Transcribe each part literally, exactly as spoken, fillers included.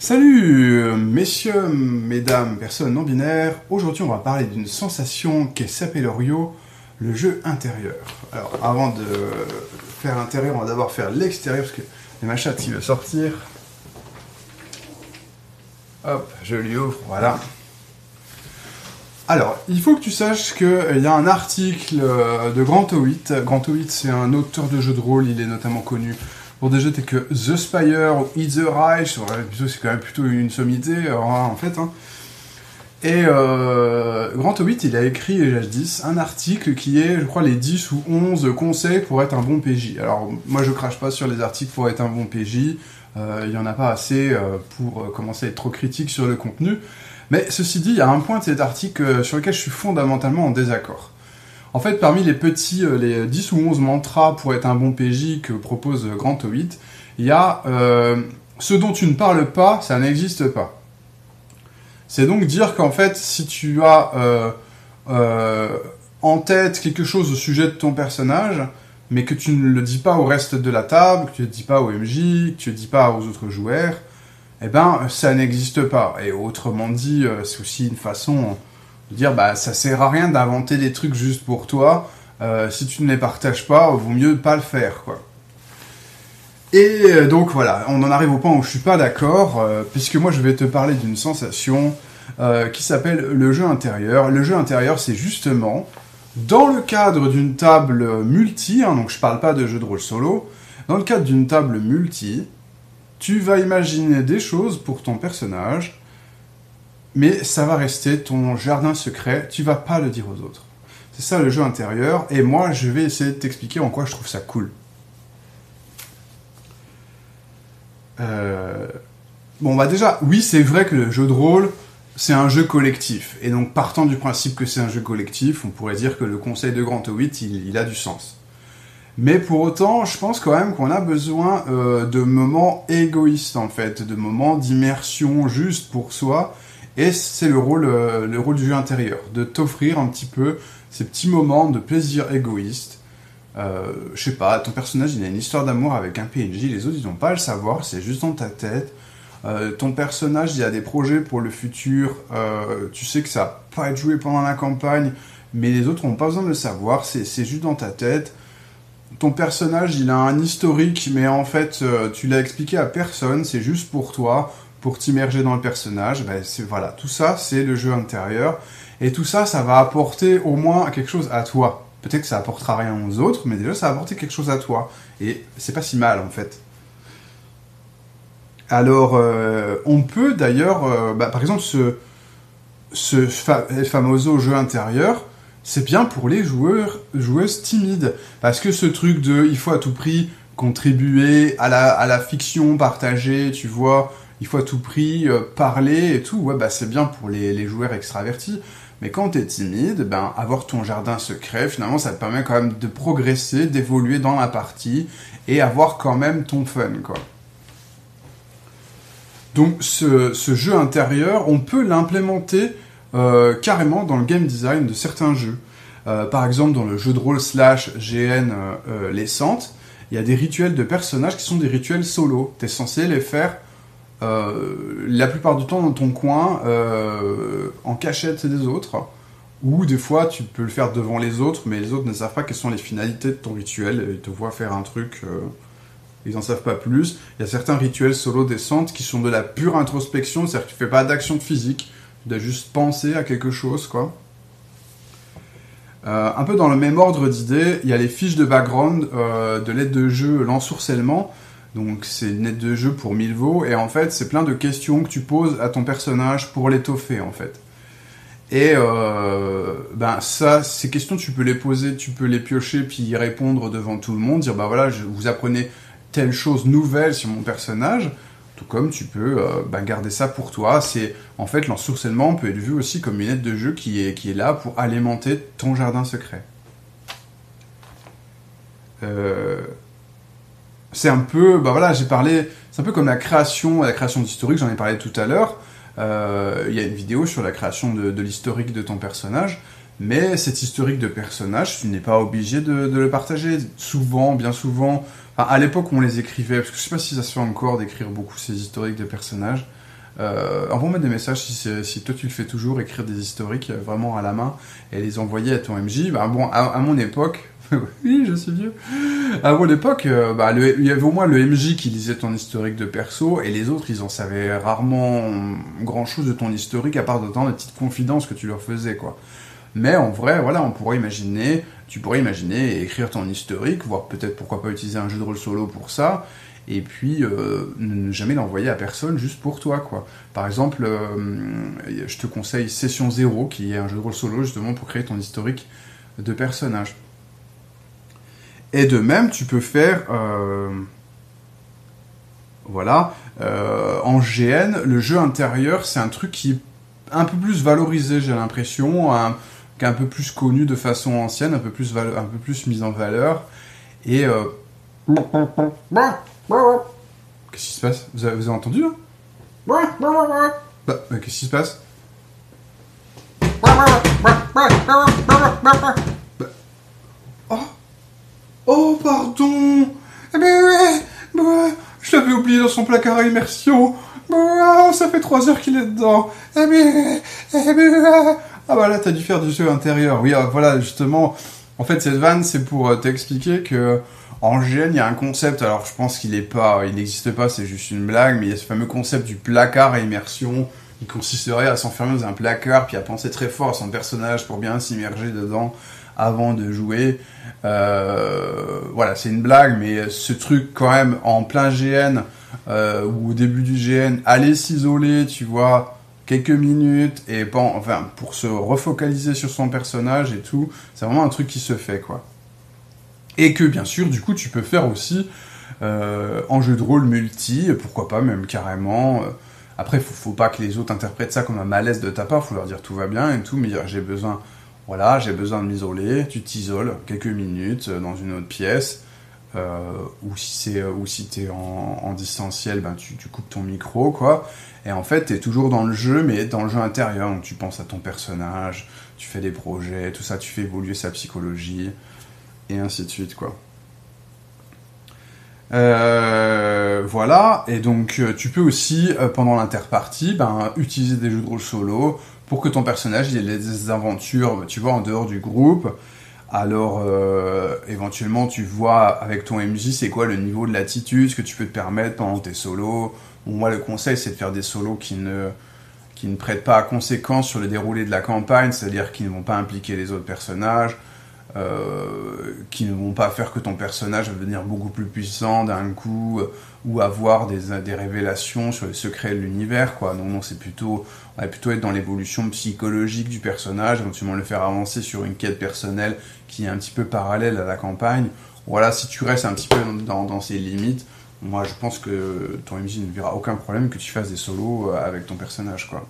Salut, euh, messieurs, mesdames, personnes non binaires. Aujourd'hui, on va parler d'une sensation qu'est Sapelorio, le jeu intérieur. Alors, avant de faire l'intérieur, on va d'abord faire l'extérieur, parce que il y a ma chatte qui veut sortir. Hop, je lui ouvre, voilà. Alors, il faut que tu saches qu'il y a un article de Grantto huit. Grantto huit, c'est un auteur de jeux de rôle, il est notamment connu pour des jeux tels que The Spire ou Eat the Reich. C'est quand même plutôt une sommité, en fait. Hein. Et euh, Grantto huit, il a écrit, G H dix, un article qui est, je crois, les dix ou onze conseils pour être un bon P J. Alors, moi, je crache pas sur les articles pour être un bon P J. Euh, il y en a pas assez euh, pour commencer à être trop critique sur le contenu. Mais ceci dit, il y a un point de cet article sur lequel je suis fondamentalement en désaccord. En fait, parmi les petits, les dix ou onze mantras pour être un bon P J que propose Grantto huit, il y a euh, ce dont tu ne parles pas, ça n'existe pas. C'est donc dire qu'en fait, si tu as euh, euh, en tête quelque chose au sujet de ton personnage, mais que tu ne le dis pas au reste de la table, que tu ne le dis pas au M J, que tu ne le dis pas aux autres joueurs, eh ben, ça n'existe pas. Et autrement dit, c'est aussi une façon de dire, bah, ça sert à rien d'inventer des trucs juste pour toi. Euh, si tu ne les partages pas, vaut mieux pas le faire, quoi. Et donc voilà, on en arrive au point où je suis pas d'accord, euh, puisque moi je vais te parler d'une sensation euh, qui s'appelle le jeu intérieur. Le jeu intérieur, c'est justement, dans le cadre d'une table multi, hein, donc je parle pas de jeu de rôle solo, dans le cadre d'une table multi, tu vas imaginer des choses pour ton personnage, mais ça va rester ton jardin secret, tu vas pas le dire aux autres. C'est ça le jeu intérieur, et moi je vais essayer de t'expliquer en quoi je trouve ça cool. Euh... Bon bah déjà, oui c'est vrai que le jeu de rôle, c'est un jeu collectif, et donc partant du principe que c'est un jeu collectif, on pourrait dire que le conseil de Grantto huit, il, il a du sens. Mais pour autant, je pense quand même qu'on a besoin euh, de moments égoïstes, en fait, de moments d'immersion juste pour soi, et c'est le rôle, euh, le rôle du jeu intérieur, de t'offrir un petit peu ces petits moments de plaisir égoïste. Euh, je sais pas, ton personnage, il a une histoire d'amour avec un P N J, les autres, ils n'ont pas à le savoir, c'est juste dans ta tête. Euh, ton personnage, il a des projets pour le futur, euh, tu sais que ça va pas être joué pendant la campagne, mais les autres n'ont pas besoin de le savoir, c'est, c'est juste dans ta tête. Ton personnage, il a un historique, mais en fait, euh, tu l'as expliqué à personne, c'est juste pour toi, pour t'immerger dans le personnage. Ben, c'est, voilà, tout ça, c'est le jeu intérieur. Et tout ça, ça va apporter au moins quelque chose à toi. Peut-être que ça apportera rien aux autres, mais déjà, ça va apporter quelque chose à toi. Et c'est pas si mal, en fait. Alors, euh, on peut d'ailleurs, euh, bah, par exemple, ce, ce fa- famoso jeu intérieur, c'est bien pour les joueurs, joueuses timides. Parce que ce truc de, il faut à tout prix contribuer à la, à la fiction partagée, tu vois, il faut à tout prix euh, parler et tout, ouais, bah c'est bien pour les, les joueurs extravertis. Mais quand t'es timide, ben, avoir ton jardin secret, finalement, ça te permet quand même de progresser, d'évoluer dans la partie, et avoir quand même ton fun, quoi. Donc, ce, ce jeu intérieur, on peut l'implémenter Euh, carrément dans le game design de certains jeux. Euh, par exemple, dans le jeu de rôle slash G N euh, euh, Les Centes, il y a des rituels de personnages qui sont des rituels solo. T'es censé les faire euh, la plupart du temps dans ton coin, euh, en cachette des autres, ou des fois tu peux le faire devant les autres, mais les autres ne savent pas quelles sont les finalités de ton rituel, ils te voient faire un truc, euh, ils n'en savent pas plus. Il y a certains rituels solo des Centes qui sont de la pure introspection, c'est-à-dire que tu fais pas d'action physique, de juste penser à quelque chose, quoi. Euh, un peu dans le même ordre d'idées, il y a les fiches de background euh, de l'aide de jeu l'ensourcellement. Donc c'est une aide de jeu pour Milvaux, et en fait c'est plein de questions que tu poses à ton personnage pour l'étoffer, en fait. Et euh, ben ça, ces questions tu peux les poser, tu peux les piocher, puis y répondre devant tout le monde, dire bah voilà, je, vous apprenez telle chose nouvelle sur mon personnage. Tout comme tu peux euh, bah, garder ça pour toi. C'est, en fait, l'ensourcellement peut être vu aussi comme une aide de jeu qui est, qui est là pour alimenter ton jardin secret. Euh, c'est un peu, bah voilà, j'ai parlé, c'est un peu comme la création, la création d'historique, j'en ai parlé tout à l'heure. Euh, il y a une vidéo sur la création de, de l'historique de ton personnage, mais cet historique de personnage, tu n'es pas obligé de, de le partager. Souvent, bien souvent, enfin, à l'époque où on les écrivait, parce que je sais pas si ça se fait encore d'écrire beaucoup ces historiques de personnages, Euh, envoie-moi des messages si, si toi tu le fais toujours, écrire des historiques euh, vraiment à la main et les envoyer à ton M J. Bah, bon, à, à mon époque, oui, je suis vieux. À mon époque, euh, bah, le, il y avait au moins le M J qui lisait ton historique de perso et les autres, ils en savaient rarement grand-chose de ton historique à part de temps des petites confidences que tu leur faisais, quoi. Mais en vrai, voilà, on pourrait imaginer, tu pourrais imaginer écrire ton historique, voire peut-être pourquoi pas utiliser un jeu de rôle solo pour ça, et puis euh, ne jamais l'envoyer à personne juste pour toi, quoi. Par exemple, euh, je te conseille Session Zéro, qui est un jeu de rôle solo justement pour créer ton historique de personnage. Et de même, tu peux faire, euh, voilà, euh, en G N, le jeu intérieur, c'est un truc qui est un peu plus valorisé, j'ai l'impression, un, qui est un peu plus connu de façon ancienne, un peu plus, valo- un peu plus mis en valeur. Et... Euh... Qu'est-ce qui se passe? Vous avez, vous avez entendu, là? Bah, bah, qu'est-ce qui se passe? Bah... Oh Oh, pardon. Eh ben, ouais, ouais, je l'avais oublié dans son placard à immersion. Oh, ça fait trois heures qu'il est dedans. Eh ben, eh ben, ah bah là, t'as dû faire du jeu intérieur. Oui, voilà, justement. En fait, cette vanne, c'est pour t'expliquer que en G N, il y a un concept. Alors, je pense qu'il est pas, il n'existe pas, c'est juste une blague, mais il y a ce fameux concept du placard à immersion. Il consisterait à s'enfermer dans un placard, puis à penser très fort à son personnage pour bien s'immerger dedans avant de jouer. Euh, voilà, c'est une blague, mais ce truc quand même en plein G N, euh, ou au début du G N, aller s'isoler, tu vois, quelques minutes, et bon, enfin, pour se refocaliser sur son personnage et tout, c'est vraiment un truc qui se fait, quoi. Et que, bien sûr, du coup, tu peux faire aussi euh, en jeu de rôle multi, pourquoi pas, même carrément... Euh, après, faut, faut pas que les autres interprètent ça comme un malaise de ta part, faut leur dire tout va bien et tout, mais dire j'ai besoin... Voilà, j'ai besoin de m'isoler, tu t'isoles quelques minutes dans une autre pièce, euh, ou si c'est ou si t'es en, en distanciel, ben tu, tu coupes ton micro, quoi. Et en fait, t'es toujours dans le jeu, mais dans le jeu intérieur, donc tu penses à ton personnage, tu fais des projets, tout ça, tu fais évoluer sa psychologie, et ainsi de suite, quoi. Euh, voilà, et donc tu peux aussi, euh, pendant l'interpartie, ben, utiliser des jeux de rôle solo, pour que ton personnage il ait des aventures, tu vois, en dehors du groupe. Alors, euh, éventuellement, tu vois avec ton M J, c'est quoi le niveau de latitude, ce que tu peux te permettre pendant tes solos. Bon, moi, le conseil, c'est de faire des solos qui ne, qui ne prêtent pas à conséquence sur le déroulé de la campagne, c'est-à-dire qui ne vont pas impliquer les autres personnages, euh, qui ne vont pas faire que ton personnage va devenir beaucoup plus puissant d'un coup, euh, ou avoir des, des révélations sur les secrets de l'univers, quoi. Non, non, c'est plutôt, on va plutôt être dans l'évolution psychologique du personnage, éventuellement le faire avancer sur une quête personnelle qui est un petit peu parallèle à la campagne. Voilà, si tu restes un petit peu dans, dans ces limites, moi je pense que ton M J ne verra aucun problème que tu fasses des solos avec ton personnage, quoi.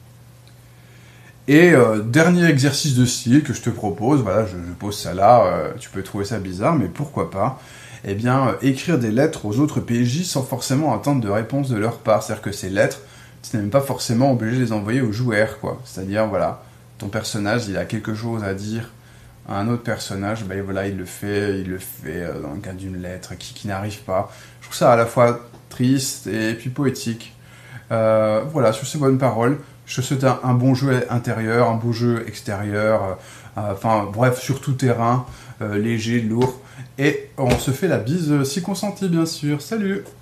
Et euh, dernier exercice de style que je te propose, voilà, je, je pose ça là, euh, tu peux trouver ça bizarre, mais pourquoi pas, eh bien, euh, écrire des lettres aux autres P J sans forcément attendre de réponse de leur part. C'est-à-dire que ces lettres, tu n'es même pas forcément obligé de les envoyer aux joueurs, quoi. C'est-à-dire, voilà, ton personnage, il a quelque chose à dire à un autre personnage, ben voilà, il le fait, il le fait euh, dans le cadre d'une lettre qui, qui n'arrive pas. Je trouve ça à la fois triste et puis poétique. Euh, voilà, sur ces bonnes paroles, je te souhaite un, un bon jeu intérieur, un beau jeu extérieur, euh, enfin bref, sur tout terrain, euh, léger, lourd. Et on se fait la bise si consenti, bien sûr. Salut!